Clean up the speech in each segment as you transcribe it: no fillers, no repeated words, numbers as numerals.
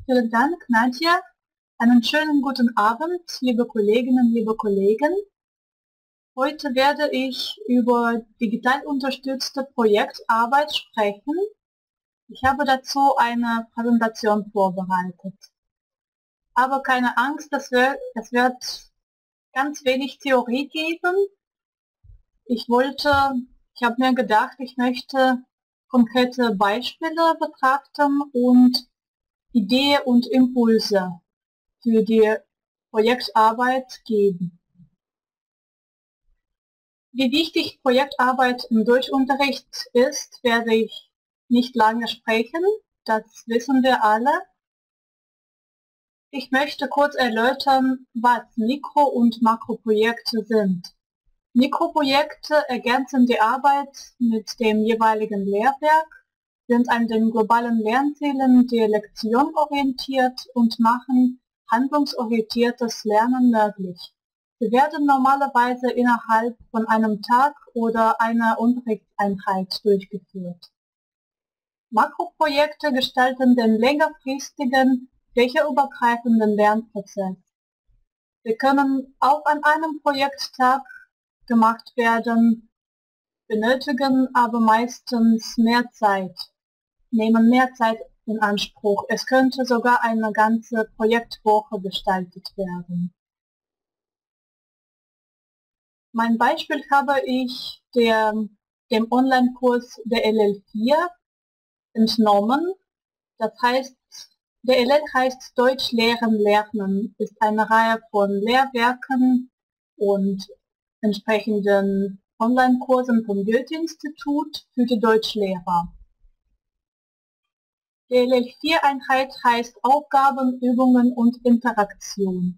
Vielen Dank, Nadja. Einen schönen guten Abend, liebe Kolleginnen, liebe Kollegen. Heute werde ich über digital unterstützte Projektarbeit sprechen. Ich habe dazu eine Präsentation vorbereitet. Aber keine Angst, es wird ganz wenig Theorie geben. Ich habe mir gedacht, ich möchte konkrete Beispiele betrachten und Ideen und Impulse für die Projektarbeit geben. Wie wichtig Projektarbeit im Deutschunterricht ist, werde ich nicht lange sprechen, das wissen wir alle. Ich möchte kurz erläutern, was Mikro- und Makroprojekte sind. Mikroprojekte ergänzen die Arbeit mit dem jeweiligen Lehrwerk, sind an den globalen Lernzielen der Lektion orientiert und machen handlungsorientiertes Lernen möglich. Sie werden normalerweise innerhalb von einem Tag oder einer Unterrichtseinheit durchgeführt. Makroprojekte gestalten den längerfristigen, fächerübergreifenden Lernprozess. Sie können auch an einem Projekttag gemacht werden, benötigen aber meistens mehr Zeit, nehmen mehr Zeit in Anspruch. Es könnte sogar eine ganze Projektwoche gestaltet werden. Mein Beispiel habe ich dem Online-Kurs der LL4 entnommen. Das heißt, der LL heißt Deutsch lehren lernen, ist eine Reihe von Lehrwerken und entsprechenden Online-Kursen vom Goethe-Institut für die Deutschlehrer. Die LL4-Einheit heißt Aufgaben, Übungen und Interaktion.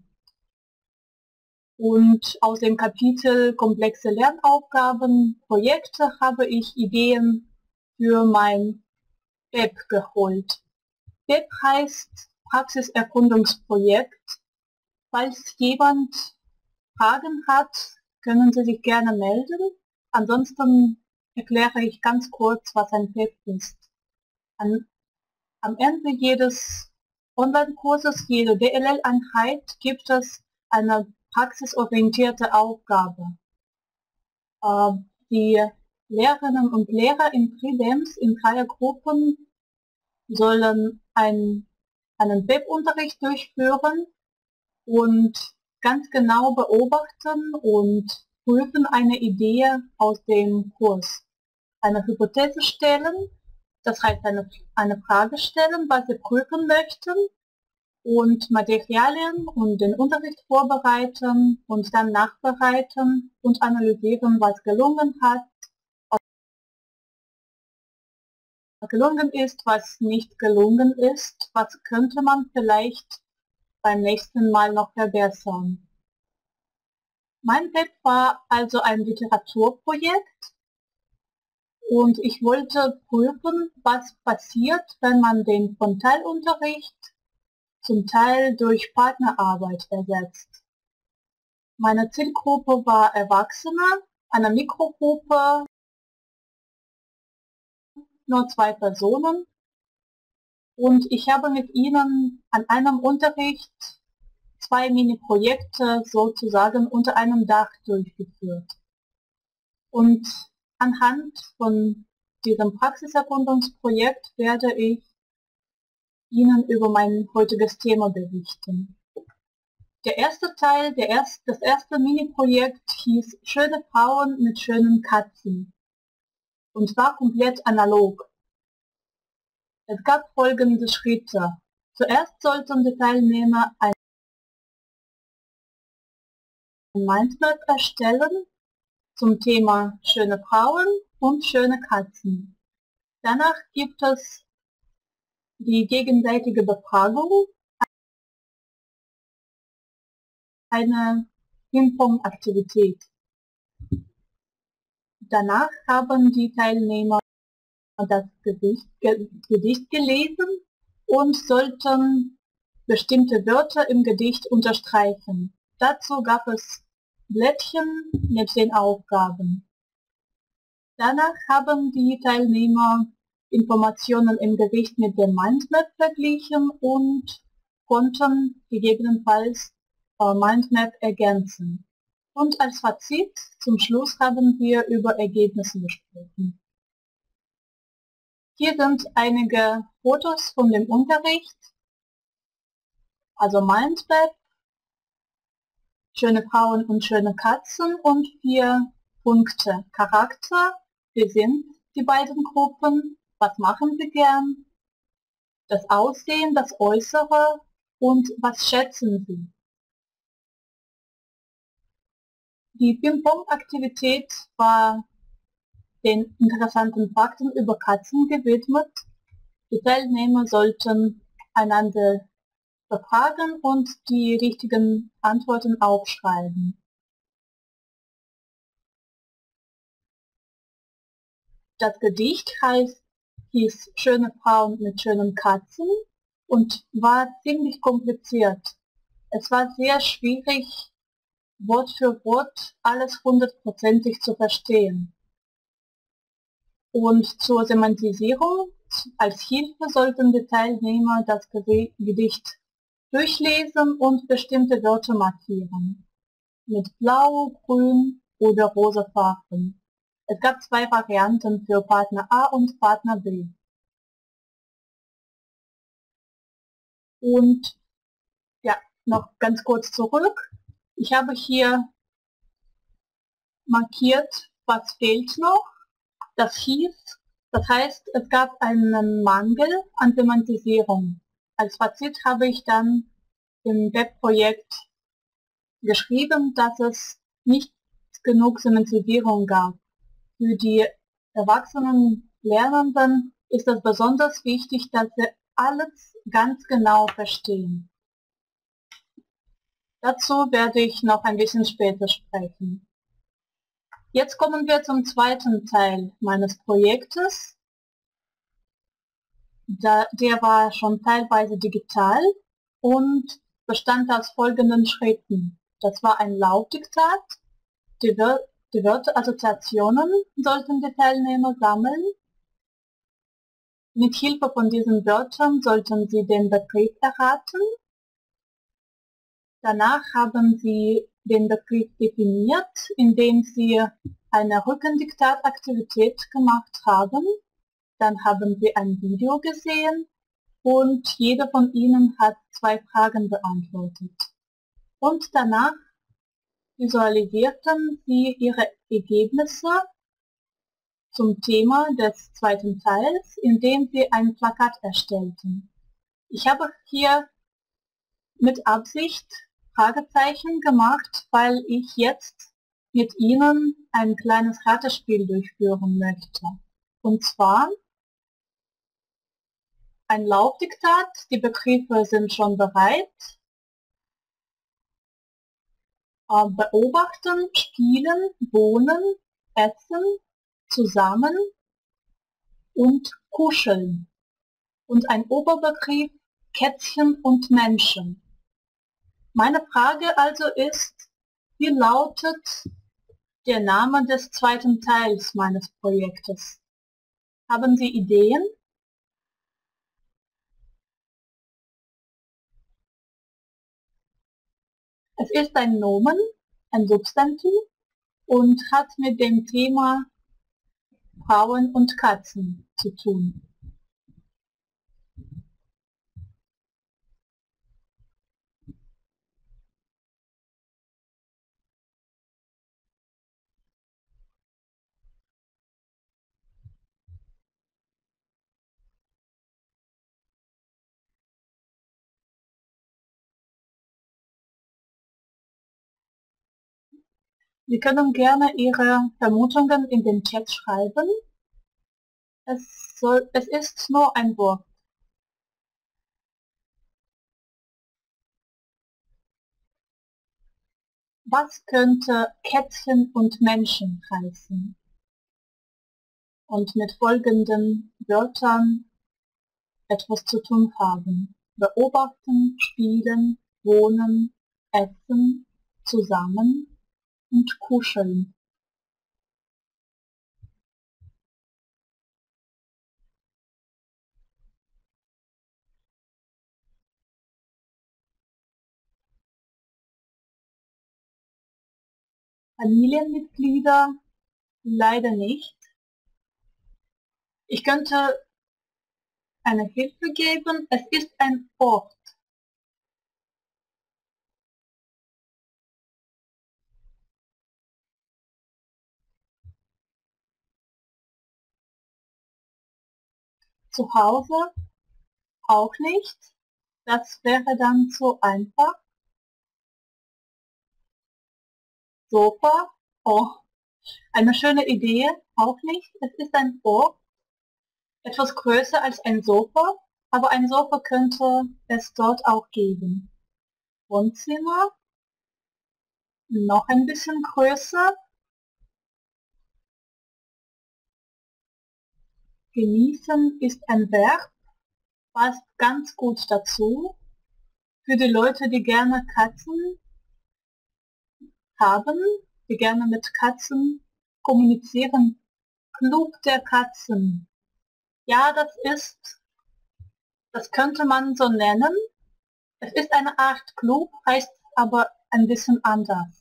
Und aus dem Kapitel komplexe Lernaufgaben, Projekte habe ich Ideen für mein PEP geholt. PEP heißt Praxiserkundungsprojekt. Falls jemand Fragen hat, können Sie sich gerne melden. Ansonsten erkläre ich ganz kurz, was ein PEP ist. Am Ende jedes Online-Kurses, jede DLL-Einheit gibt es eine praxisorientierte Aufgabe. Die Lehrerinnen und Lehrer in Tridems in Dreiergruppen sollen einen PEP-Unterricht durchführen und ganz genau beobachten und prüfen eine Idee aus dem Kurs. Eine Hypothese stellen, das heißt eine Frage stellen, was Sie prüfen möchten, und Materialien und den Unterricht vorbereiten und dann nachbereiten und analysieren, was gelungen ist, was nicht gelungen ist, was könnte man vielleicht beim nächsten Mal noch verbessern. Mein PEP war also ein Literaturprojekt und ich wollte prüfen, was passiert, wenn man den Frontalunterricht zum Teil durch Partnerarbeit ersetzt. Meine Zielgruppe war Erwachsene, eine Mikrogruppe, nur 2 Personen, und ich habe mit ihnen an einem Unterricht 2 Mini-Projekte sozusagen unter einem Dach durchgeführt. Und anhand von diesem Praxiserkundungsprojekt werde ich Ihnen über mein heutiges Thema berichten. Der erste Teil, das erste Mini-Projekt hieß Schöne Frauen mit schönen Katzen und war komplett analog. Es gab folgende Schritte. Zuerst sollten die Teilnehmer ein Mindmap erstellen zum Thema schöne Frauen und schöne Katzen. Danach gibt es die gegenseitige Befragung, eine Ping-Pong-Aktivität. Danach haben die Teilnehmer das Gedicht gelesen und sollten bestimmte Wörter im Gedicht unterstreichen. Dazu gab es Blättchen mit den Aufgaben. Danach haben die Teilnehmer Informationen im Gericht mit der Mindmap verglichen und konnten gegebenenfalls Mindmap ergänzen. Und als Fazit zum Schluss haben wir über Ergebnisse gesprochen. Hier sind einige Fotos von dem Unterricht, also Mindmap, schöne Frauen und schöne Katzen und 4 Punkte. Charakter, wir sind die beiden Gruppen, was machen sie gern, das Aussehen, das Äußere und was schätzen sie. Die Ping-Pong-Aktivität war den interessanten Fakten über Katzen gewidmet. Die Teilnehmer sollten einander befragen und die richtigen Antworten aufschreiben. Das Gedicht hieß Schöne Frauen mit schönen Katzen und war ziemlich kompliziert. Es war sehr schwierig, Wort für Wort alles hundertprozentig zu verstehen. Und zur Semantisierung als Hilfe sollten die Teilnehmer das Gedicht durchlesen und bestimmte Wörter markieren. Mit blau, grün oder rosa Farben. Es gab 2 Varianten für Partner A und Partner B. Und ja, noch ganz kurz zurück. Ich habe hier markiert, was fehlt noch. Das heißt, es gab einen Mangel an Semantisierung. Als Fazit habe ich dann im Webprojekt geschrieben, dass es nicht genug Semantisierung gab. Für die erwachsenen Lernenden ist es besonders wichtig, dass sie alles ganz genau verstehen. Dazu werde ich noch ein bisschen später sprechen. Jetzt kommen wir zum zweiten Teil meines Projektes. Der war schon teilweise digital und bestand aus folgenden Schritten. Das war ein Lautdiktat. Die Wörterassoziationen sollten die Teilnehmer sammeln. Mit Hilfe von diesen Wörtern sollten sie den Begriff erraten. Danach haben sie den Begriff definiert, indem sie eine Rückendiktataktivität gemacht haben. Dann haben sie ein Video gesehen und jeder von ihnen hat 2 Fragen beantwortet. Und danach visualisierten sie ihre Ergebnisse zum Thema des zweiten Teils, indem sie ein Plakat erstellten. Ich habe hier mit Absicht Fragezeichen gemacht, weil ich jetzt mit Ihnen ein kleines Ratespiel durchführen möchte. Und zwar ein Laufdiktat, die Begriffe sind schon bereit. Beobachten, spielen, wohnen, essen, zusammen und kuscheln. Und ein Oberbegriff Kätzchen und Menschen. Meine Frage also ist, wie lautet der Name des zweiten Teils meines Projektes? Haben Sie Ideen? Es ist ein Nomen, ein Substantiv und hat mit dem Thema Frauen und Katzen zu tun. Sie können gerne Ihre Vermutungen in den Chat schreiben. Es ist nur ein Wort. Was könnte Kätzchen und Menschen heißen? Und mit folgenden Wörtern etwas zu tun haben. Beobachten, spielen, wohnen, essen, zusammen und kuscheln. Familienmitglieder leider nicht. Ich könnte eine Hilfe geben. Es ist ein Ort. Zu Hause auch nicht. Das wäre dann zu einfach. Sofa, oh, eine schöne Idee, auch nicht. Es ist ein Ort, etwas größer als ein Sofa, aber ein Sofa könnte es dort auch geben. Wohnzimmer, noch ein bisschen größer. Genießen ist ein Verb, passt ganz gut dazu. Für die Leute, die gerne Katzen haben, die gerne mit Katzen kommunizieren. Club der Katzen. Ja, das könnte man so nennen. Es ist eine Art Club, heißt aber ein bisschen anders.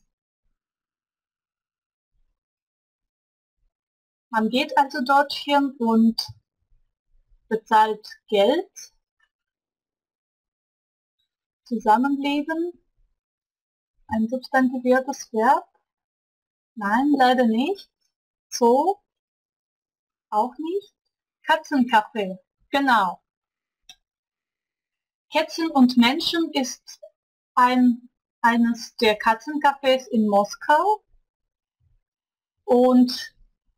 Man geht also dorthin und bezahlt Geld. Zusammenleben. Ein substantiviertes Verb? Nein, leider nicht. Zoo? Auch nicht. Katzencafé. Genau. Kätzchen und Menschen ist eines der Katzencafés in Moskau. Und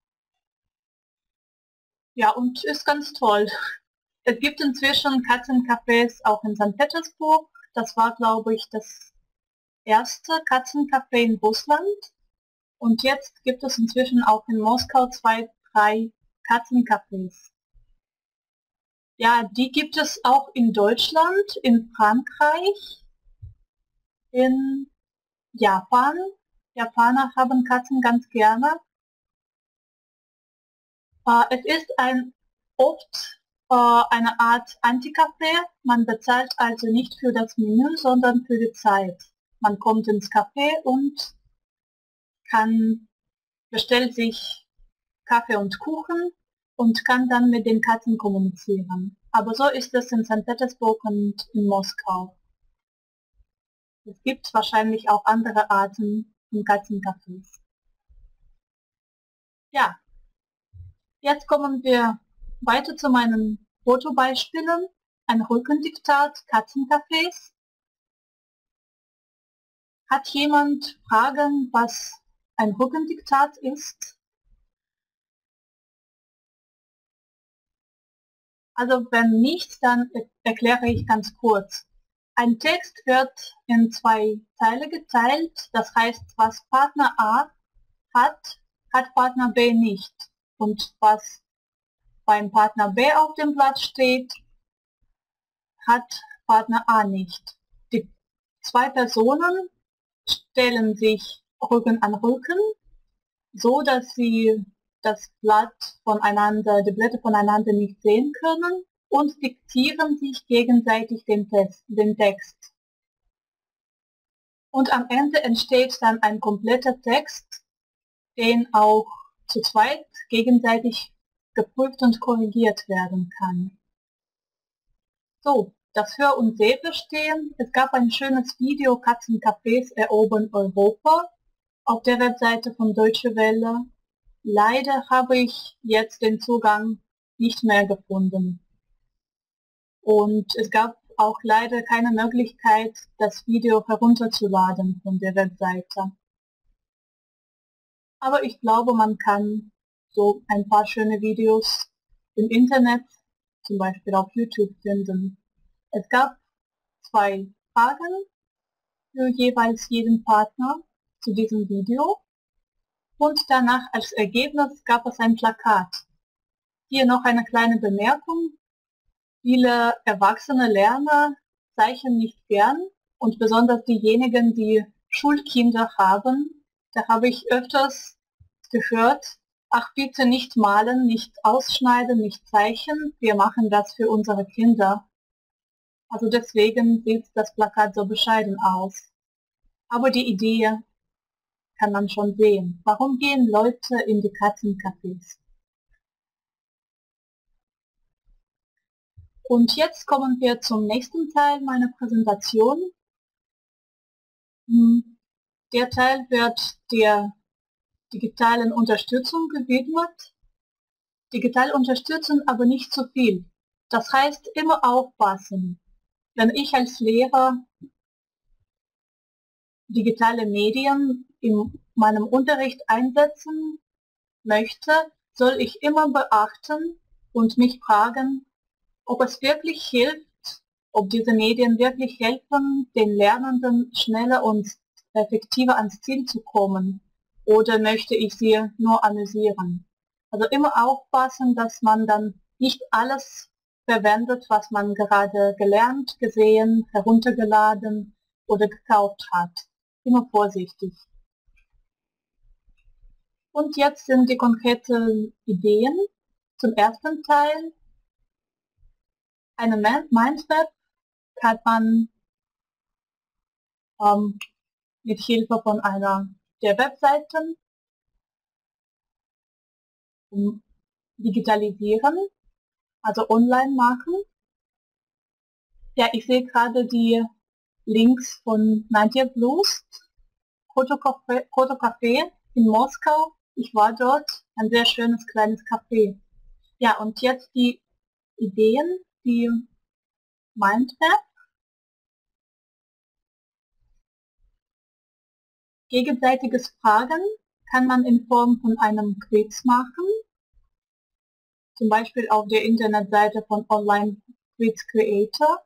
ja, und ist ganz toll. Es gibt inzwischen Katzencafés auch in St. Petersburg. Das war, glaube ich, das erste Katzencafé in Russland. Und jetzt gibt es inzwischen auch in Moskau 2, 3 Katzencafés. Ja, die gibt es auch in Deutschland, in Frankreich, in Japan. Japaner haben Katzen ganz gerne. Es ist oft eine Art Anti-Café. Man bezahlt also nicht für das Menü, sondern für die Zeit. Man kommt ins Café und bestellt sich Kaffee und Kuchen und kann dann mit den Katzen kommunizieren. Aber so ist es in St. Petersburg und in Moskau. Es gibt wahrscheinlich auch andere Arten von Katzencafés. Ja, jetzt kommen wir weiter zu meinen Fotobeispielen. Ein Rückendiktat Katzencafés. Hat jemand Fragen, was ein Rückendiktat ist? Also wenn nicht, dann erkläre ich ganz kurz. Ein Text wird in 2 Teile geteilt, das heißt, was Partner A hat, hat Partner B nicht. Und was beim Partner B auf dem Blatt steht, hat Partner A nicht. Die 2 Personen stellen sich Rücken an Rücken, so dass sie das Blatt voneinander, die Blätter voneinander nicht sehen können und diktieren sich gegenseitig den Text. Und am Ende entsteht dann ein kompletter Text, den auch zu zweit gegenseitig geprüft und korrigiert werden kann. So, das Hör- und Sehverstehen. Es gab ein schönes Video, Katzencafés erobern Europa, auf der Webseite von Deutsche Welle. Leider habe ich jetzt den Zugang nicht mehr gefunden. Und es gab auch leider keine Möglichkeit, das Video herunterzuladen von der Webseite. Aber ich glaube, man kann so ein paar schöne Videos im Internet, zum Beispiel auf YouTube, finden. Es gab 2 Fragen für jeweils jeden Partner zu diesem Video. Und danach als Ergebnis gab es ein Plakat. Hier noch eine kleine Bemerkung. Viele erwachsene Lerner zeichnen nicht gern und besonders diejenigen, die Schulkinder haben, da habe ich öfters gehört, ach bitte nicht malen, nicht ausschneiden, nicht zeichnen, wir machen das für unsere Kinder. Also deswegen sieht das Plakat so bescheiden aus. Aber die Idee kann man schon sehen. Warum gehen Leute in die Katzencafés? Und jetzt kommen wir zum nächsten Teil meiner Präsentation. Der Teil wird der digitalen Unterstützung gewidmet. Digital unterstützen, aber nicht zu viel. Das heißt, immer aufpassen. Wenn ich als Lehrer digitale Medien in meinem Unterricht einsetzen möchte, soll ich immer beachten und mich fragen, ob es wirklich hilft, ob diese Medien wirklich helfen, den Lernenden schneller und effektiver ans Ziel zu kommen, oder möchte ich sie nur amüsieren. Also immer aufpassen, dass man dann nicht alles verwendet, was man gerade gelernt, gesehen, heruntergeladen oder gekauft hat. Immer vorsichtig. Und jetzt sind die konkreten Ideen zum ersten Teil. Eine Mindmap kann man mit Hilfe von einer der Webseiten digitalisieren, also online machen. Ja, ich sehe gerade die Links von Nadja Blust, Fotocafé in Moskau. Ich war dort, ein sehr schönes kleines Café. Ja, und jetzt die Ideen, die Mindmap. Gegenseitiges Fragen kann man in Form von einem Quiz machen, zum Beispiel auf der Internetseite von Online Quiz Creator.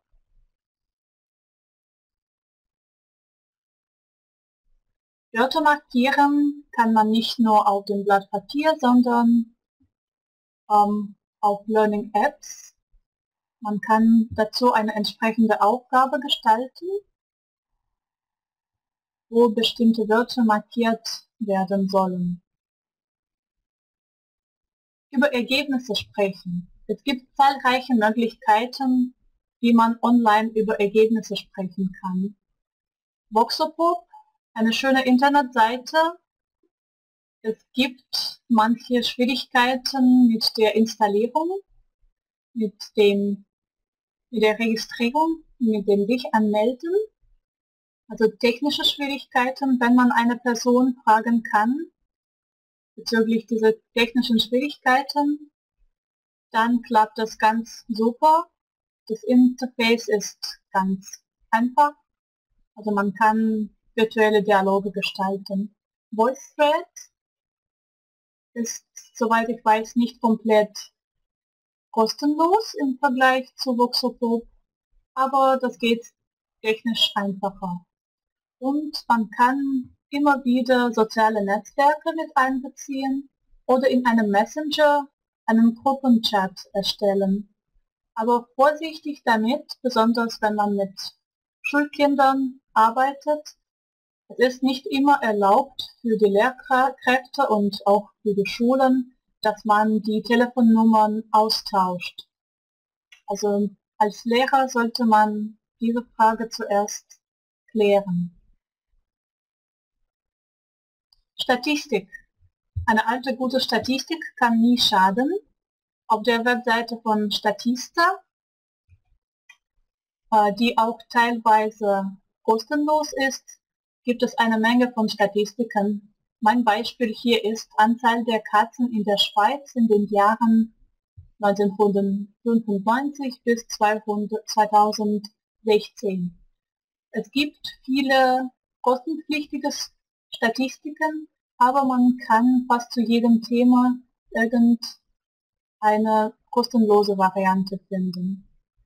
Wörter markieren kann man nicht nur auf dem Blatt Papier, sondern auf Learning Apps. Man kann dazu eine entsprechende Aufgabe gestalten, wo bestimmte Wörter markiert werden sollen. Über Ergebnisse sprechen. Es gibt zahlreiche Möglichkeiten, wie man online über Ergebnisse sprechen kann. Voxopop, eine schöne Internetseite. Es gibt manche Schwierigkeiten mit der Installierung, mit der Registrierung, mit dem sich anmelden. Also technische Schwierigkeiten, wenn man eine Person fragen kann bezüglich dieser technischen Schwierigkeiten, dann klappt das ganz super. Das Interface ist ganz einfach. Also man kann virtuelle Dialoge gestalten. VoiceThread ist, soweit ich weiß, nicht komplett kostenlos im Vergleich zu Voxopop, aber das geht technisch einfacher. Und man kann immer wieder soziale Netzwerke mit einbeziehen oder in einem Messenger einen Gruppenchat erstellen. Aber vorsichtig damit, besonders wenn man mit Schulkindern arbeitet. Es ist nicht immer erlaubt für die Lehrkräfte und auch für die Schulen, dass man die Telefonnummern austauscht. Also als Lehrer sollte man diese Frage zuerst klären. Statistik. Eine alte gute Statistik kann nie schaden. Auf der Webseite von Statista, die auch teilweise kostenlos ist, gibt es eine Menge von Statistiken. Mein Beispiel hier ist Anzahl der Katzen in der Schweiz in den Jahren 1995 bis 2016. Es gibt viele kostenpflichtige Statistiken, aber man kann fast zu jedem Thema irgendeine kostenlose Variante finden.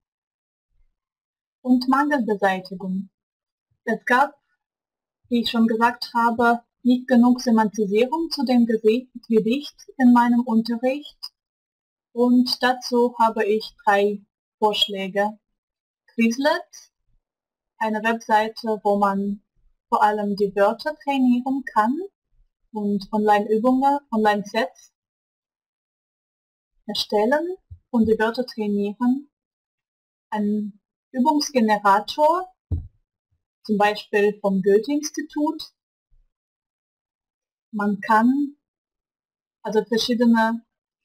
Und Mangelbeseitigung. Es gab, wie ich schon gesagt habe, nicht genug Semantisierung zu dem Gedicht in meinem Unterricht. Und dazu habe ich 3 Vorschläge. Quizlet, eine Webseite, wo man vor allem die Wörter trainieren kann und Online-Übungen, Online-Sets erstellen und die Wörter trainieren. Ein Übungsgenerator, zum Beispiel vom Goethe-Institut, Man kann also verschiedene,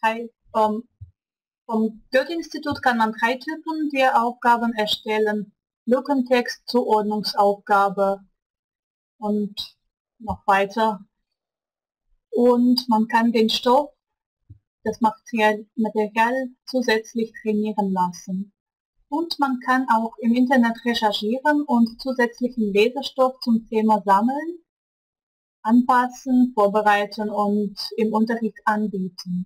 vom Goethe-Institut kann man 3 Typen der Aufgaben erstellen. Lückentext, Zuordnungsaufgabe und noch weiter. Und man kann den Stoff, das Material zusätzlich trainieren lassen. Und man kann auch im Internet recherchieren und zusätzlichen Lesestoff zum Thema sammeln, anpassen, vorbereiten und im Unterricht anbieten.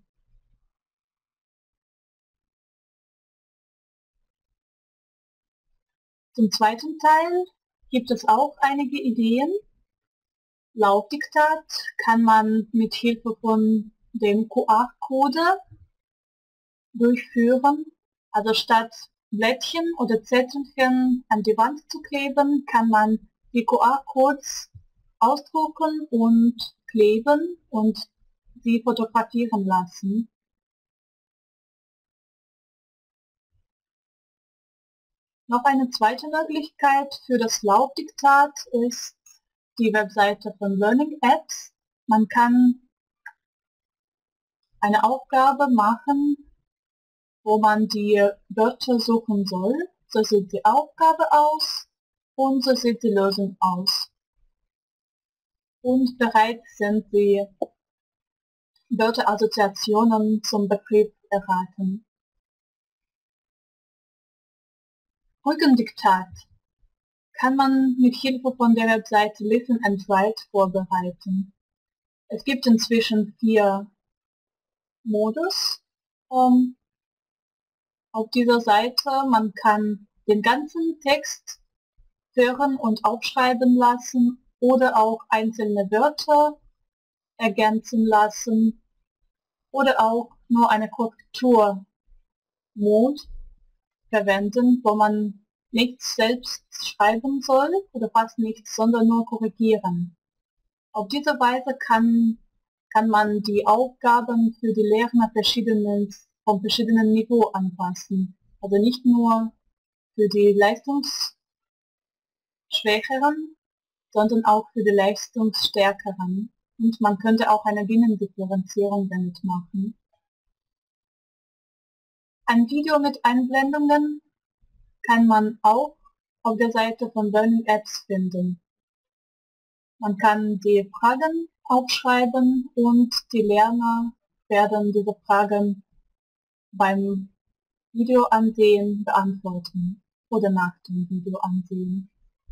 Zum zweiten Teil gibt es auch einige Ideen. Laufdiktat kann man mit Hilfe von dem QR-Code durchführen. Also statt Blättchen oder Zettelchen an die Wand zu kleben, kann man die QR-Codes ausdrucken und kleben und sie fotografieren lassen. Noch eine zweite Möglichkeit für das Laufdiktat ist die Webseite von Learning Apps. Man kann eine Aufgabe machen, wo man die Wörter suchen soll. So sieht die Aufgabe aus und so sieht die Lösung aus. Und bereits sind die Wörterassoziationen zum Begriff erraten. Rückendiktat kann man mit Hilfe von der Webseite Listen and Write vorbereiten. Es gibt inzwischen 4 Modus auf dieser Seite. Man kann den ganzen Text hören und aufschreiben lassen oder auch einzelne Wörter ergänzen lassen oder auch nur eine Korrektur-Mode verwenden, wo man nichts selbst schreiben soll oder fast nichts, sondern nur korrigieren. Auf diese Weise kann man die Aufgaben für die Lerner vom verschiedenen Niveau anpassen. Also nicht nur für die Leistungsschwächeren, sondern auch für die Leistungsstärkeren. Und man könnte auch eine Binnendifferenzierung damit machen. Ein Video mit Einblendungen kann man auch auf der Seite von Learning Apps finden. Man kann die Fragen aufschreiben und die Lerner werden diese Fragen beim Videoansehen beantworten oder nach dem Videoansehen.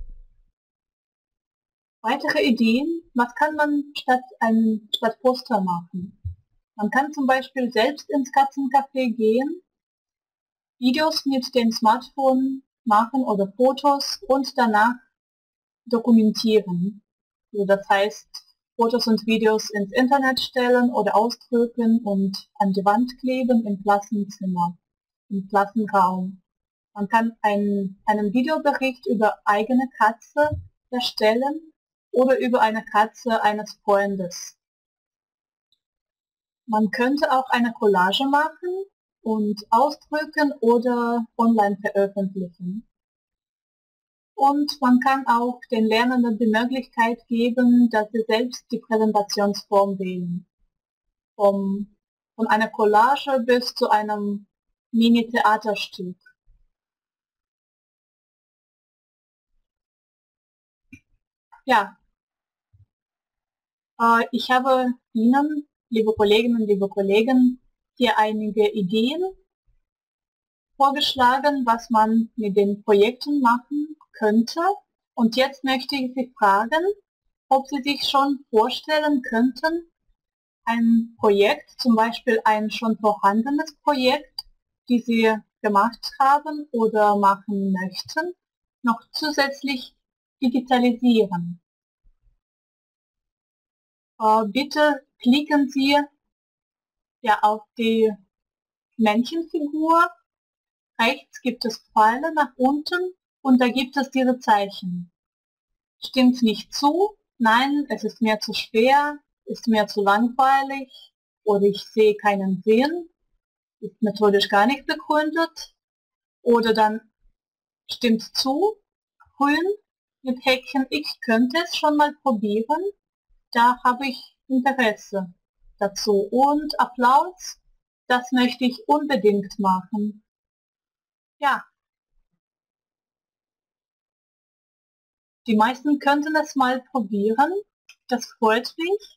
Weitere Ideen, was kann man statt Poster machen? Man kann zum Beispiel selbst ins Katzencafé gehen, Videos mit dem Smartphone machen oder Fotos und danach dokumentieren. Also das heißt, Fotos und Videos ins Internet stellen oder ausdrücken und an die Wand kleben im Klassenzimmer, im Klassenraum. Man kann einen Videobericht über eigene Katze erstellen oder über eine Katze eines Freundes. Man könnte auch eine Collage machen und ausdrücken oder online veröffentlichen. Und man kann auch den Lernenden die Möglichkeit geben, dass sie selbst die Präsentationsform wählen. Von einer Collage bis zu einem Mini-Theaterstück. Ja, ich habe Ihnen, liebe Kolleginnen und liebe Kollegen, hier einige Ideen vorgeschlagen, was man mit den Projekten machen könnte. Und jetzt möchte ich Sie fragen, ob Sie sich schon vorstellen könnten, ein Projekt, zum Beispiel ein schon vorhandenes Projekt, das Sie gemacht haben oder machen möchten, noch zusätzlich digitalisieren. Bitte klicken Sie ja auf die Männchenfigur. Rechts gibt es Pfeile nach unten und da gibt es diese Zeichen. Stimmt nicht zu, nein, es ist mir zu schwer, ist mir zu langweilig oder ich sehe keinen Sinn, ist methodisch gar nicht begründet. Oder dann stimmt zu, grün mit Häkchen, ich könnte es schon mal probieren. Da habe ich Interesse dazu. Und Applaus, das möchte ich unbedingt machen. Ja. Die meisten könnten es mal probieren. Das freut mich.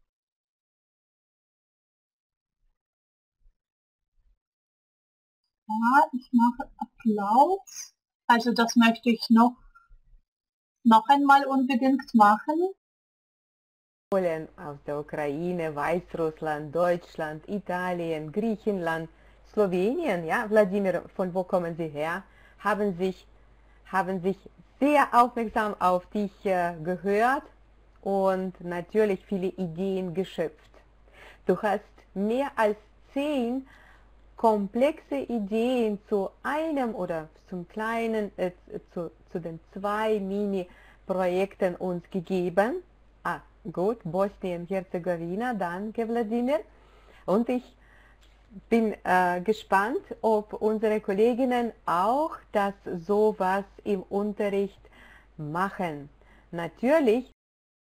Ja, ich mache Applaus. Also das möchte ich noch einmal unbedingt machen. Polen, aus der Ukraine, Weißrussland, Deutschland, Italien, Griechenland, Slowenien, ja, Wladimir, von wo kommen Sie her? Haben sich sehr aufmerksam auf dich gehört und natürlich viele Ideen geschöpft. Du hast mehr als 10 komplexe Ideen zu einem oder zum kleinen, zu den 2 Mini-Projekten uns gegeben. Ah, gut, Bosnien-Herzegowina, danke Wladimir. Und ich bin gespannt, ob unsere Kolleginnen auch das sowas im Unterricht machen. Natürlich